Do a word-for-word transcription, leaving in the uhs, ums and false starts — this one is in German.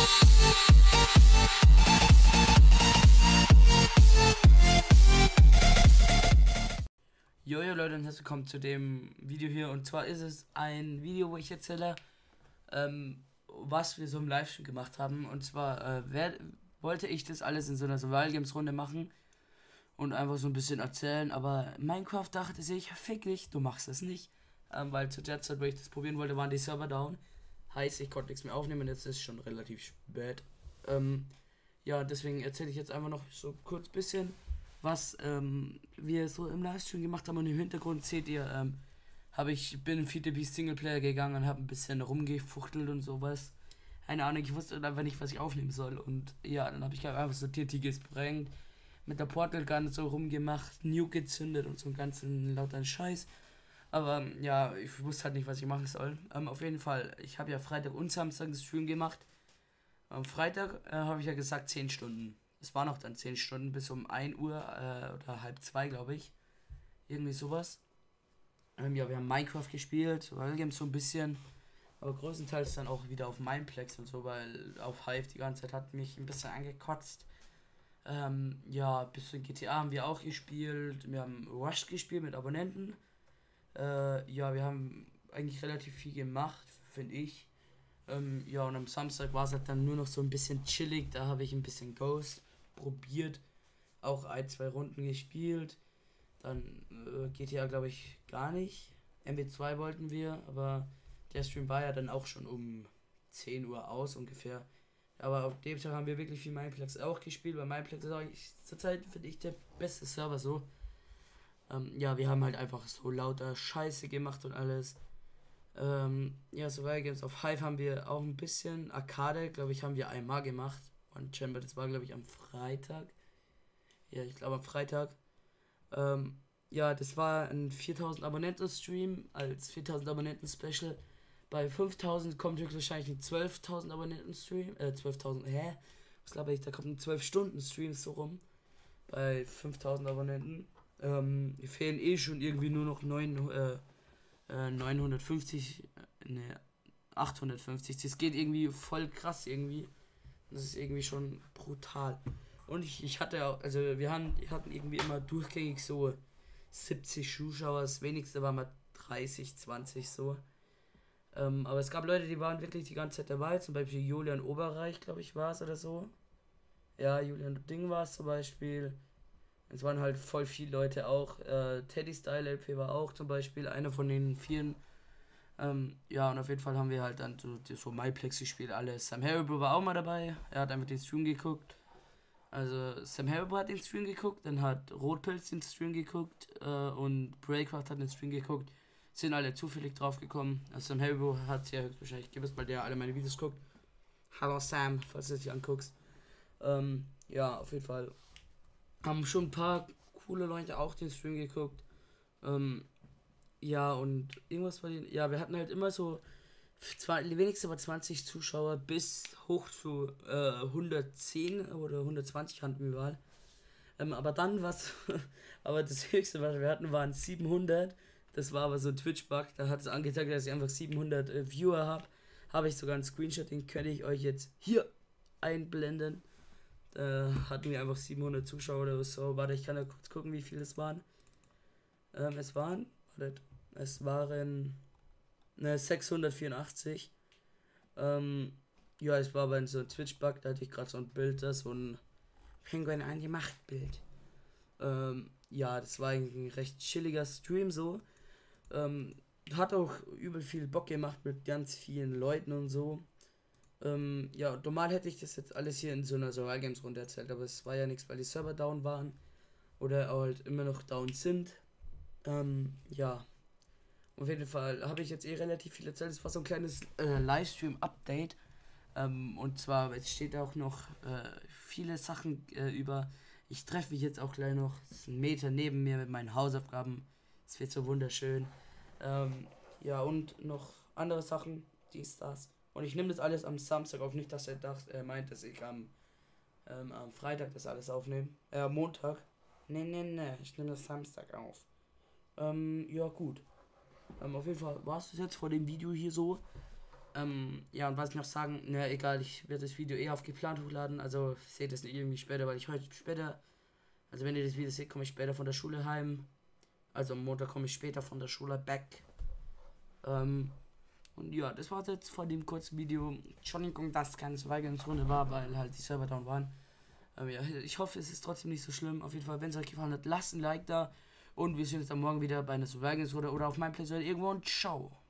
Jojo Leute und herzlich willkommen zu dem Video hier, und zwar ist es ein Video, wo ich erzähle, ähm, was wir so im Livestream gemacht haben. Und zwar äh, wer, wollte ich das alles in so einer Survival Games Runde machen und einfach so ein bisschen erzählen, aber Minecraft dachte sich, fick dich, du machst das nicht, ähm, weil zu der Zeit, wo ich das probieren wollte, waren die Server down, heißt ich konnte nichts mehr aufnehmen, jetzt ist schon relativ spät. Ähm, ja, deswegen erzähle ich jetzt einfach noch so kurz bisschen, was ähm, wir so im Livestream gemacht haben. Und im Hintergrund seht ihr, ähm, habe ich bin in V T B Singleplayer gegangen und habe ein bisschen rumgefuchtelt und sowas. Keine Ahnung, ich wusste einfach nicht, was ich aufnehmen soll. Und ja, dann habe ich einfach so T T gesprengt, mit der Portal Gun so rumgemacht, Nuke gezündet und so einen ganzen lauteren Scheiß. Aber ja, ich wusste halt nicht, was ich machen soll. Ähm, auf jeden Fall, ich habe ja Freitag und Samstag den Stream gemacht. Am Freitag äh, habe ich ja gesagt zehn Stunden. Es waren auch dann zehn Stunden bis um ein Uhr äh, oder halb zwei, glaube ich. Irgendwie sowas. Ähm, ja, wir haben Minecraft gespielt, Survival Games so ein bisschen. Aber größtenteils dann auch wieder auf Mineplex und so, weil auf Hive die ganze Zeit hat mich ein bisschen angekotzt. Ähm, ja, ein bisschen G T A haben wir auch gespielt. Wir haben Rush gespielt mit Abonnenten. Äh, ja, wir haben eigentlich relativ viel gemacht, finde ich. Ähm, ja, und am Samstag war es halt dann nur noch so ein bisschen chillig. Da habe ich ein bisschen Ghost probiert, auch ein, zwei Runden gespielt. Dann äh, G T A glaube ich gar nicht. M W zwei wollten wir, aber der Stream war ja dann auch schon um zehn Uhr aus ungefähr. Aber auf dem Tag haben wir wirklich viel Mineplex auch gespielt, weil Mineplex ist auch zurzeit, finde ich, der beste Server so. Ähm, ja, wir haben halt einfach so lauter Scheiße gemacht und alles. Ähm, ja, Survival Games auf Hive haben wir auch ein bisschen. Arcade, glaube ich, haben wir einmal gemacht. Und Chamber, das war, glaube ich, am Freitag. Ja, ich glaube am Freitag. Ähm, ja, das war ein viertausend Abonnenten-Stream als viertausend Abonnenten-Special. Bei fünftausend kommt höchstwahrscheinlich ein zwölftausend Abonnenten-Stream. Äh, zwölftausend, hä? Was glaube ich? Da kommt ein zwölf-Stunden-Stream so rum. Bei fünftausend Abonnenten. Ähm, fehlen eh schon irgendwie nur noch neun, äh, äh, neunhundertfünfzig, äh, ne, achthundertfünfzig. Das geht irgendwie voll krass irgendwie. Das ist irgendwie schon brutal. Und ich, ich hatte auch, also wir haben, wir hatten irgendwie immer durchgängig so siebzig Zuschauer, das wenigste war mal dreißig, zwanzig so. Ähm, aber es gab Leute, die waren wirklich die ganze Zeit dabei, zum Beispiel Julian Oberreich, glaube ich, war es oder so. Ja, Julian Ding war es zum Beispiel. Es waren halt voll viele Leute auch. Äh, Teddy Style L P war auch zum Beispiel einer von den vielen. Ähm, ja, und auf jeden Fall haben wir halt dann so, so Myplex gespielt, alles. Sam Haribo war auch mal dabei. Er hat einfach den Stream geguckt. Also Sam Haribo hat den Stream geguckt, dann hat Rotpilz den Stream geguckt äh, und Breakcraft hat den Stream geguckt. Sind alle zufällig drauf gekommen. Also Sam Haribo hat es ja höchstwahrscheinlich gewusst, weil der alle meine Videos guckt. Hallo Sam, falls du dich anguckst. Ähm, ja, auf jeden Fall haben schon ein paar coole Leute auch den Stream geguckt. Ähm, ja, und irgendwas war den. Ja, wir hatten halt immer so. Zwar, die wenigste war zwanzig Zuschauer bis hoch zu äh, hundertzehn oder hundertzwanzig hatten wir mal. Ähm, aber dann was. Aber das höchste, was wir hatten, waren siebenhundert. Das war aber so ein Twitch-Bug. Da hat es angezeigt, dass ich einfach siebenhundert äh, Viewer habe. Habe ich sogar einen Screenshot, den könnte ich euch jetzt hier einblenden. Da hatten wir einfach siebenhundert Zuschauer oder so. Warte, ich kann ja kurz gucken, wie viele es waren. Ähm, es waren. Warte, es waren. Ne, sechshundertvierundachtzig. Ähm, ja, es war aber so ein Twitch-Bug, da hatte ich gerade so ein Bild, das so ein Penguin angemacht Bild. Ähm, ja, das war eigentlich ein recht chilliger Stream so. Ähm, hat auch übel viel Bock gemacht mit ganz vielen Leuten und so. Ähm, ja, normal hätte ich das jetzt alles hier in so einer Survival Games Runde erzählt, aber es war ja nichts, weil die Server down waren. Oder halt immer noch down sind. Ähm, ja. Auf jeden Fall habe ich jetzt eh relativ viel erzählt. Es war so ein kleines äh, Livestream-Update. Ähm, und zwar, es steht auch noch äh, viele Sachen äh, über. Ich treffe mich jetzt auch gleich noch. Das ist ein Meter neben mir mit meinen Hausaufgaben. Es wird so wunderschön. Ähm, ja, und noch andere Sachen, dies, das. Und ich nehme das alles am Samstag auf. Nicht, dass er dacht, er meint, dass ich am, ähm, am Freitag das alles aufnehme. Äh, am Montag. Nee, nee, nee. Ich nehme das Samstag auf. Ähm, ja, gut. Ähm, auf jeden Fall war es das jetzt vor dem Video hier so. Ähm, ja, und was ich noch sagen, na egal, ich werde das Video eh auf geplant hochladen, also seht es nicht irgendwie später, weil ich heute später, also wenn ihr das Video seht, komme ich später von der Schule heim. Also am Montag komme ich später von der Schule back. Ähm, und ja, das war jetzt von dem kurzen Video. Entschuldigung, dass es keine Survival-Runde war, weil halt die Server down waren. Ähm, ja, ich hoffe, es ist trotzdem nicht so schlimm. Auf jeden Fall, wenn es euch gefallen hat, lasst ein Like da. Und wir sehen uns dann morgen wieder bei einer Survival-Runde oder auf meinem Play irgendwo und ciao.